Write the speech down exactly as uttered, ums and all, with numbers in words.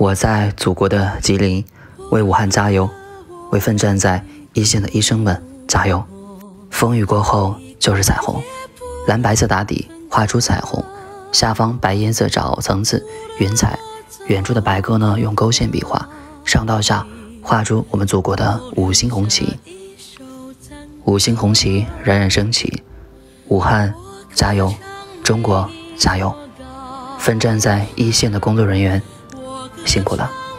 我在祖国的吉林为武汉加油，为奋战在一线的医生们加油。风雨过后就是彩虹，蓝白色打底画出彩虹，下方白颜色找层次云彩，远处的白鸽呢用勾线笔画，上到下画出我们祖国的五星红旗。五星红旗冉冉升起，武汉加油，中国加油！奋战在一线的工作人员辛苦了。